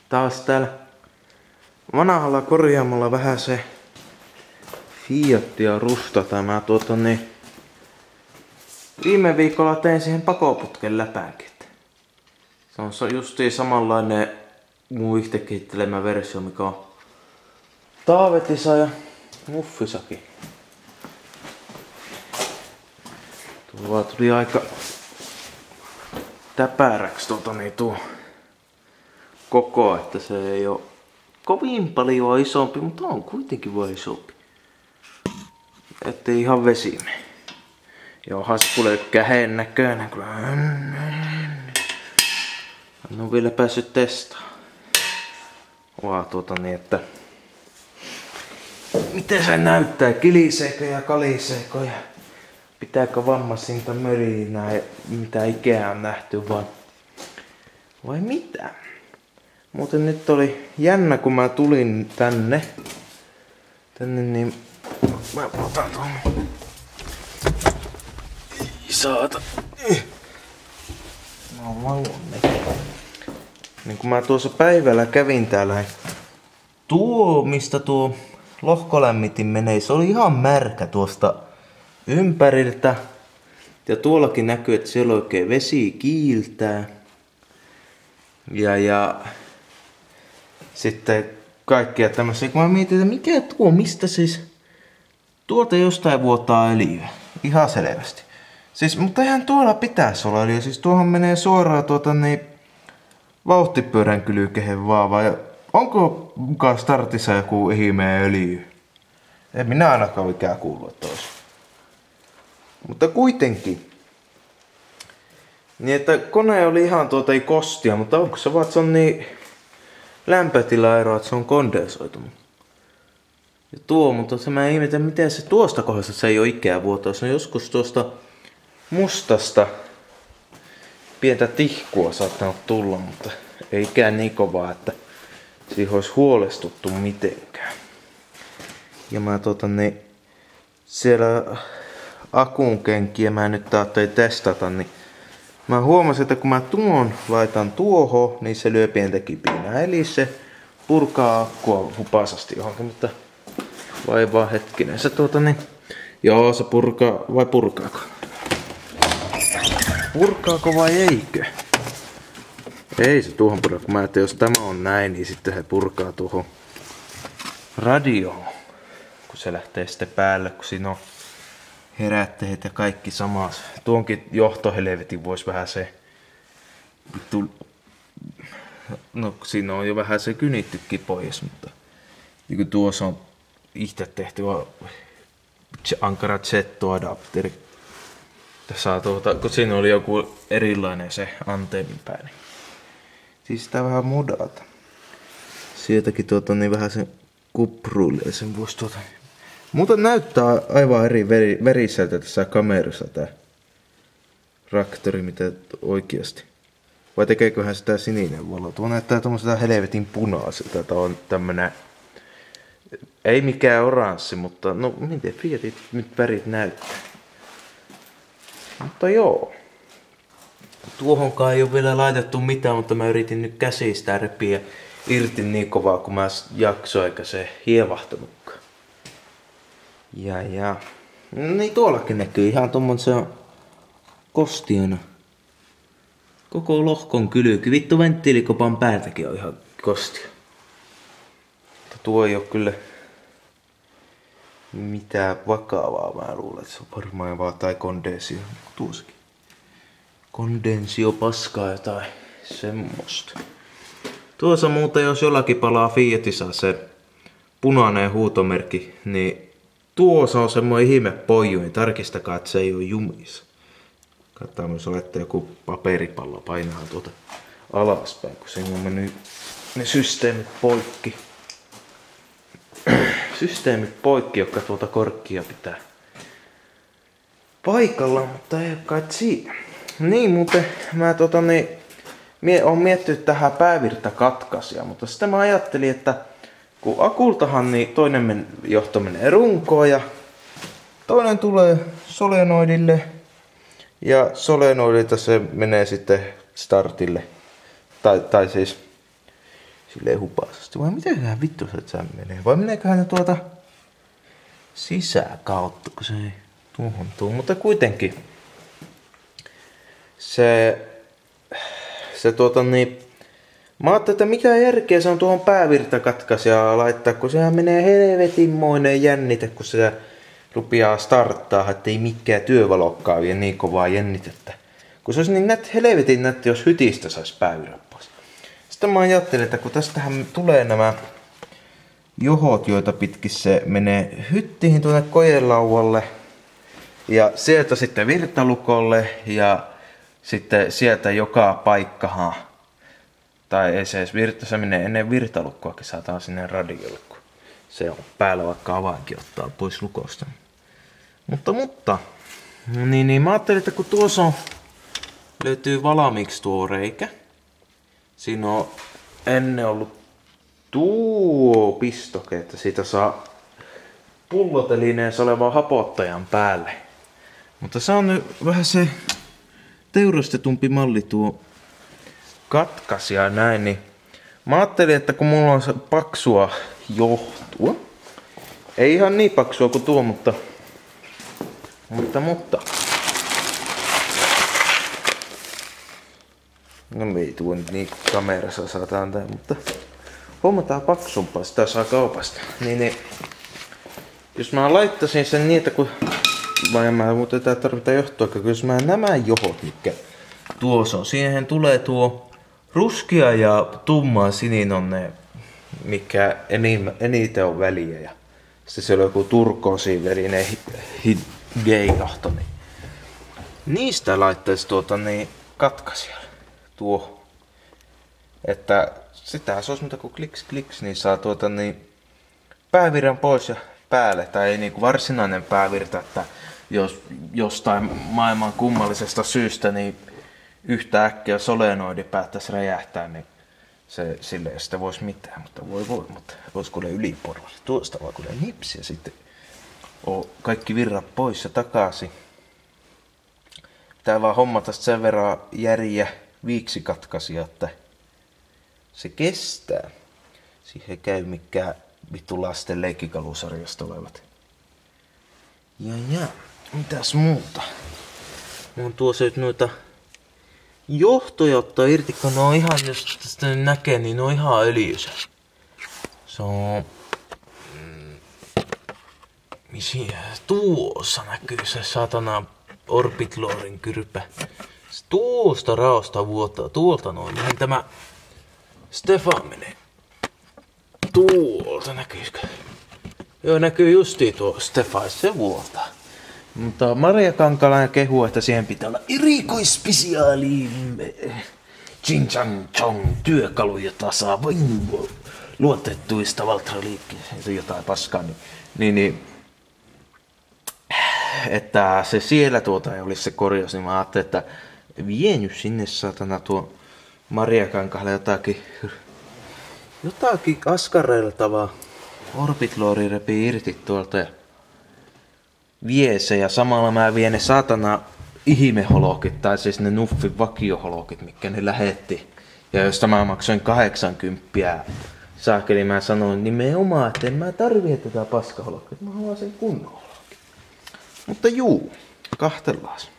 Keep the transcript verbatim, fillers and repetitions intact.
taas täällä vanhalla korjaamalla vähän se Fiatia rustata. Mä tuota niin viime viikolla tein siihen pakoputken läpäänkin. Se on justiin samanlainen mun itse kehittelemä versio, mikä on Taavetissa ja Muffisakin. Tuo vaan tuli aika täpäräksi tuota niin tuo koko, että se ei oo kovin paljon isompi, mutta on kuitenkin vaan isompi. Ettei ihan vesi mene. Ja onhan se kuule kähen näköinen. En oo vielä päässyt testaamaan. Vaan tuota niin, että miten se näyttää? Kiliseekö ja kaliseeko ja pitääkö vammasinta mörinää ja mitä ikää on nähty vaan? Vai mitä? Muuten nyt oli jännä kun mä tulin tänne. Tänne niin mä otan tuon. Saata. No valonne. Niin kun mä tuossa päivällä kävin täällä. Tuo mistä tuo lohkolämmitin menee, se oli ihan märkä tuosta ympäriltä. Ja tuollakin näkyy, että siellä oikein vesi kiiltää. Ja ja sitten kaikkia tämmöisiä, kun mä mietin, että mikä tuo, mistä siis tuolta jostain vuotaa öljyä. Ihan selvästi. Siis, mutta eihän tuolla pitäisi olla öljyä. Siis tuohon menee suoraan tuota niin vauhtipyörän kylkehen vaan vai onko mukaan startissa joku ihmeen öljy? En minä ainakaan mikään kuullut, että olisi. Mutta kuitenkin. Niin että kone oli ihan tuota ei kostia, mutta onko se vaan, että se on niin lämpötilaero, että se on kondensoitunut. Ja tuo, mutta se mä ihmetän, miten se tuosta kohdasta se ei ole ikää vuotoa. Se on joskus tuosta mustasta pientä tihkua saattanut tulla, mutta ei ikään niin kovaa, että siihen olisi huolestuttu mitenkään. Ja mä tota niin siellä akun kenkiä mä nyt ajattelin testata, niin mä huomasin, että kun mä tuon laitan tuohon, niin se lyö pientä kipinää. Eli se purkaa akkua hupasasti johonkin, mutta vai vaan hetkinen. Se tuota niin, joo se purkaa, vai purkaako? Purkaako vai eikö? Ei se tuohon purkaa, kun mä ajattelin, jos tämä on näin, niin sitten se purkaa tuohon radioon. Kun se lähtee sitten päälle, kun siinä on herätteet ja kaikki samassa. Tuonkin johtohelvetin voisi vähän se vittu. No siinä on jo vähän se kynittykin pois, mutta niin kuin tuossa on itse tehty ankara Z-adapteri. Tässä tuota, kun siinä oli joku erilainen se antennin pää, niin siis sitä vähän modata. Sieltäkin tuota niin vähän sen kupruille sen voisi tuota. Mutta näyttää aivan eri veri, veriseltä tässä kamerassa tää traktori, mitä oikeasti. Vai tekeeköhän sitä sininen valo? Tuo näyttää tommoselta helvetin punaiselta. Tää on tämmönen, ei mikään oranssi, mutta no miten Fiatit nyt värit näyttää. Mutta joo. Tuohonkaan ei ole vielä laitettu mitään, mutta mä yritin nyt käsistä repiä irti niin kovaa kun mä jaksoin, eikä se hievahtanutkaan. Ja ja. Niin tuollakin näkyy ihan tommosen kostiona. Koko lohkon kylky. Vittu venttiilikopan päältäkin on ihan kostia. Mutta tuo ei oo kyllä mitään vakavaa. Mä luulen, että se on varmaan vaan tai kondensio. Tuossakin. Kondensio paskaa jotain semmoista. Tuossa muuten jos jollakin palaa Fiatissa se punainen huutomerkki, niin tuossa on semmoinen ihme poiju, niin tarkistakaa, että se ei ole jumissa. Katsotaan myös olette joku paperipallo painaa tuota alaspäin, kun siinä on mennyt ne systeemit poikki. Systeemit poikki, jotka tuota korkkia pitää paikalla, mutta ei ole kai siinä. Niin muuten mä tota niin, mie oon miettinyt tähän päävirtakatkaisijaa, mutta sitten mä ajattelin, että kun akultahan niin toinen men, johto menee runkoon ja toinen tulee solenoidille ja solenoidilta se menee sitten startille. Tai, tai siis silleen hupaisesti. Vai mitenköhän vittu se sä menee? Vai meneeköhän ne tuota sisään kautta, kun se ei tuohon tuu. Mutta kuitenkin se, se tuota niin, mä ajattelin, että mitä järkeä se on tuohon päävirtakatkaisijaan laittaa, kun sehän menee helvetinmoinen jännite, kun se rupeaa starttaa, ettei mikään työvalokkaan vie niin kovaa jännitettä. Kun se olisi niin nätti, helvetin nätti, jos hytistä saisi päävirrat pois. Sitten mä ajattelin, että kun tästähän tulee nämä johot, joita pitkin se menee hyttiin tuonne kojelaualle ja sieltä sitten virtalukolle ja sitten sieltä joka paikkahan. Tai ei se edes virta, se menee ennen virtalukkoakin, saadaan sinne radiolle, kun se on päällä, vaikka avainkin ottaa pois lukosta. Mutta, mutta, niin, niin mä ajattelin, että kun tuossa on, löytyy valmiiksi tuo reikä. Siinä on ennen ollut tuo pistoke, että siitä saa pullotelineessä olevan hapottajan päälle. Mutta se on nyt vähän se teurastetumpi malli tuo katkaisija näin, niin mä ajattelin, että kun mulla on se paksua johtua, ei ihan niin paksua kuin tuo, mutta mutta, mutta no ei tuo nyt niin kamerassa saataan tää, mutta hommataan paksumpaa, sitä saa kaupasta. Niin, niin jos mä laittaisin sen niin, että kun vai mä muuten tää tarvitaan johtoa, jos mä nämä johot, mitkä tuossa on, siihen tulee tuo ruskea ja tummaa sinin on ne, mikä eniten on väliä. Ja sitten siellä on joku turkoosiin välinen geijahto. Niin niistä laittaisi tuota niin katkaisijalle tuo. Että sitä se olisi mitä kuin kliks kliks, niin saa tuota niin päävirran pois ja päälle. Tai ei niinku varsinainen päävirta, että jos jostain maailman kummallisesta syystä niin yhtä äkkiä solenoidi päättäisi räjähtää, niin se sille ei sitä voisi mitään, mutta voi voi, mutta voisiko ne yliporvasi tuosta vaan kun ne nipsi ja sitten on kaikki virrat pois ja takaisin. Pitää vaan hommata sen verran järjä viiksikatkaisija, että se kestää. Siihen käy mikään vittu lasten leikkikalusarjasta olevat. Ja ja, mitäs muuta? Mä oon tuossa nyt noita johtoja ottaa irti, kun ne on ihan, jos tästä näkee, niin ne on ihan öljyssä. Se on... Mm, missä tuossa näkyy se satana Orbitlorin kyrpä. Se tuosta raosta vuotaa, tuolta noin. Mihin tämä Stefan menee? Tuolta näkyyskö? Joo, näkyy justiin tuo Stefan, se vuotaa. Mutta Maria Kankalainen kehuu, että siihen pitää olla erikoispesiaali ching chang chong työkalu, jota saa vain luotettuista Valtra-liikkeistä, jotain paskaa. Niin, niin, niin, että se siellä tuota ei olisi se korjaus, niin mä ajattelin, että vienyt sinne saatana tuo Maria Kankalainen jotakin, jotakin askareltavaa. Orbitlori repii irti tuolta ja vie se, ja samalla mä vien ne saatana ihmeholokit, tai siis ne Nuffin vakioholokit, mitkä ne lähetti. Ja josta mä maksoin kahdeksankymmentä saakeli, mä sanoin nimenomaan, että en mä tarvii tätä paskaholokkia, mä haluan sen kunnon holokin. Mutta juu, kahtellaas.